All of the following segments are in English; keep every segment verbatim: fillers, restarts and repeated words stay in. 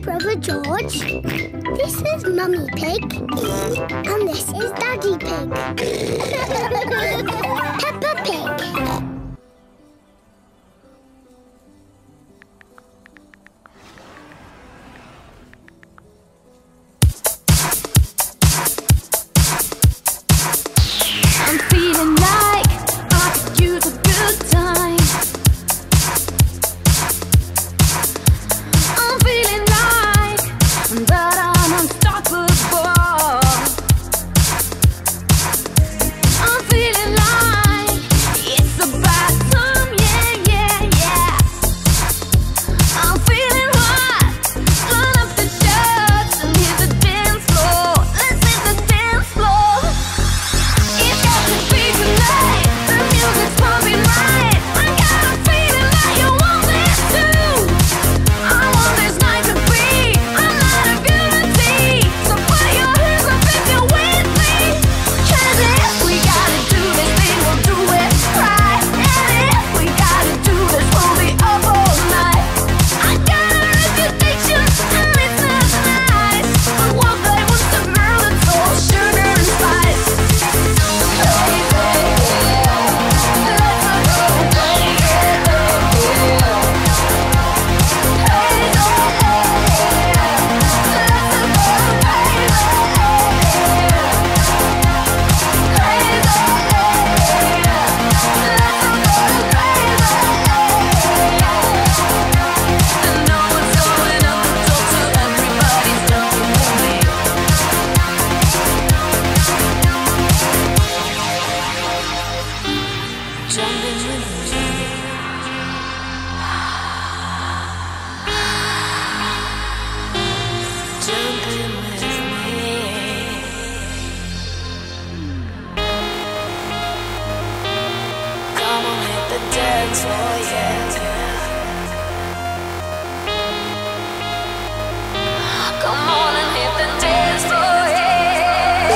Brother George. This is Mummy Pig. And this is Daddy Pig. Peppa Pig. I'm feeling like I could use a good time. I'm feeling like that I'm unstoppable. I'm feeling like it's about time, yeah, yeah, yeah. I'm feeling hot, turn up the shirts and hit the dance floor. Let's hit the dance floor. It's got to be tonight, the music's pumping right. I got a feeling that you want this too. I want this night to be, I'm not a guarantee. So put your hands up if you're with me. 'Cause if we gotta do this thing, we'll do it right. And if we gotta do this, we'll be up all night. I got a reputation and it's not nice, but one day was the girl that's all sugar and spice. Come on and hit the dance floor, yeah.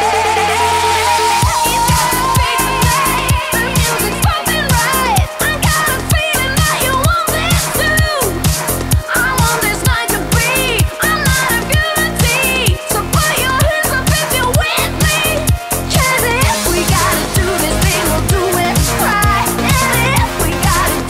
It's gotta be tonight, the music's pumping right. I got a feeling that you want this too. I want this night to be, I'm not a guarantee. So put your hands up if you're with me. 'Cause if we gotta do this thing, we'll do it right. And if we gotta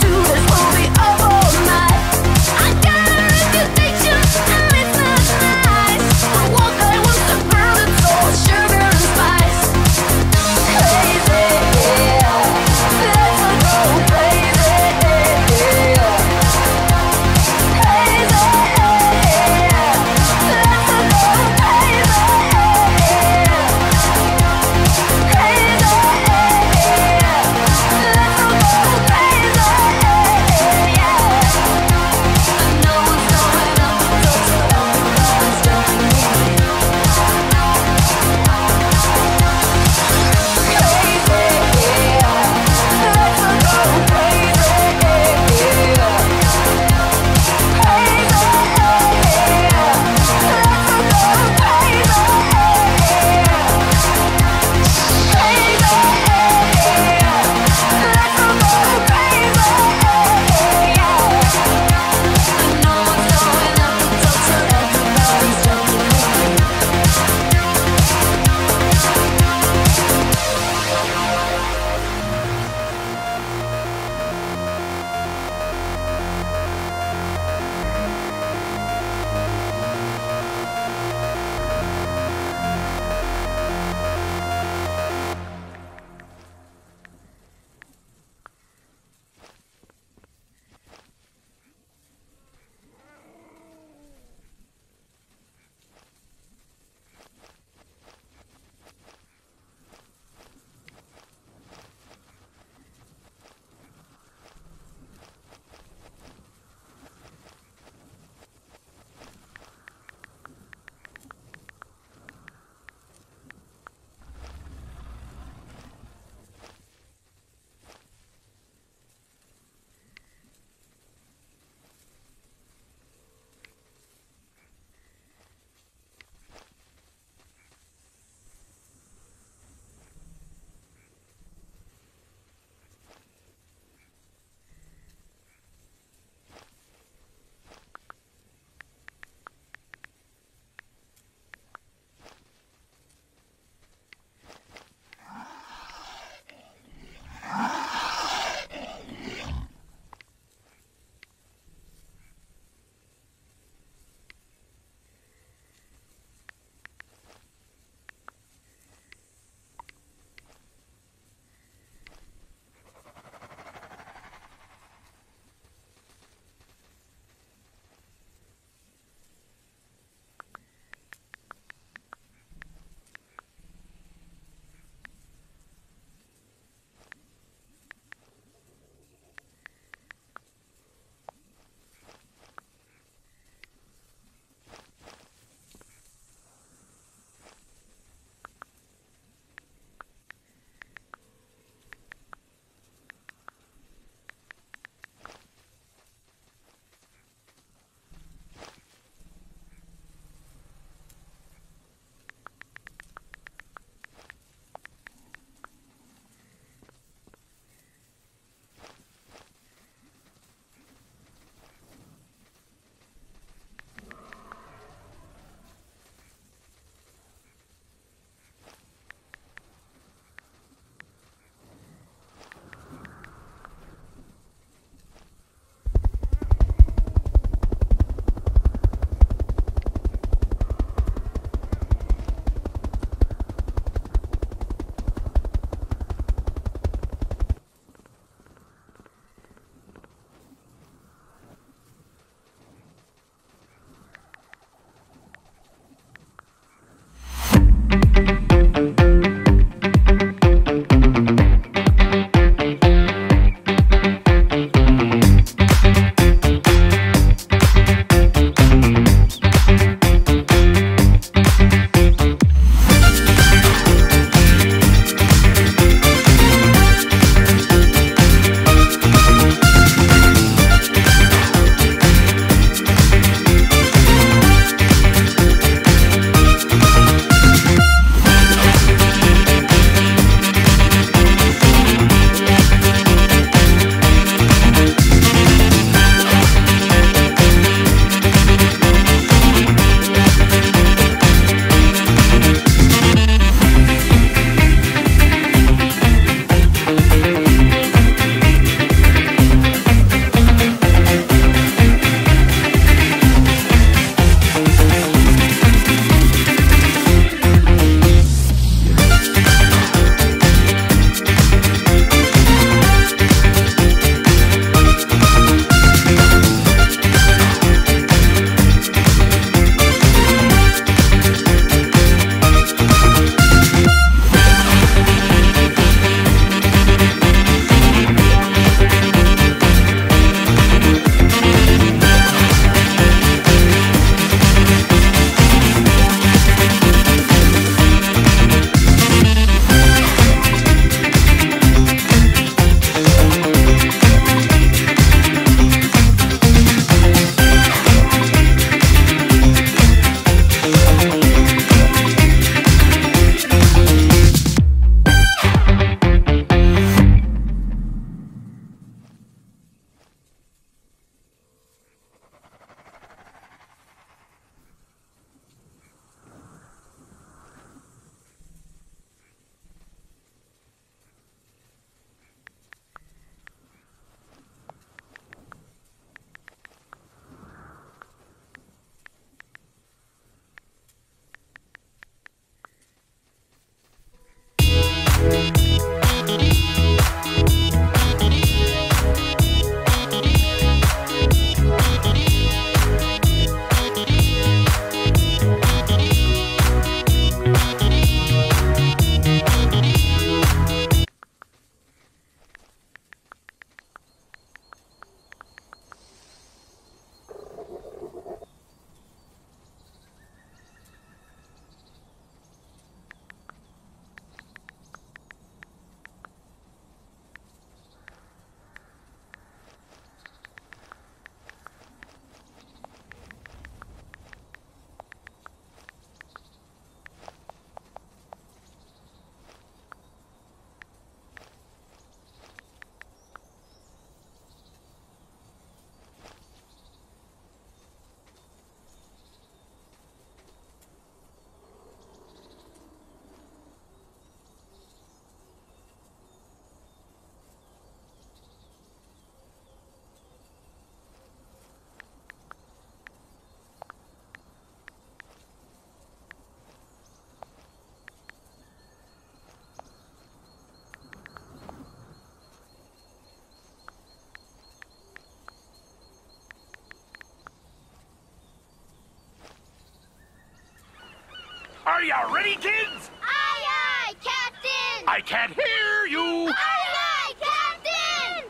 Are you ready, kids? Aye, aye, Captain! I can't hear you. Aye, aye, Captain!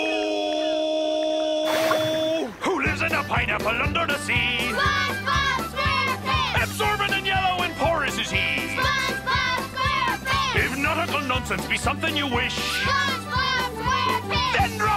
Oh! Who lives in a pineapple under the sea? SpongeBob SquarePants! Absorbent and yellow and porous is he. SpongeBob SquarePants! If nautical nonsense be something you wish, SpongeBob SquarePants! then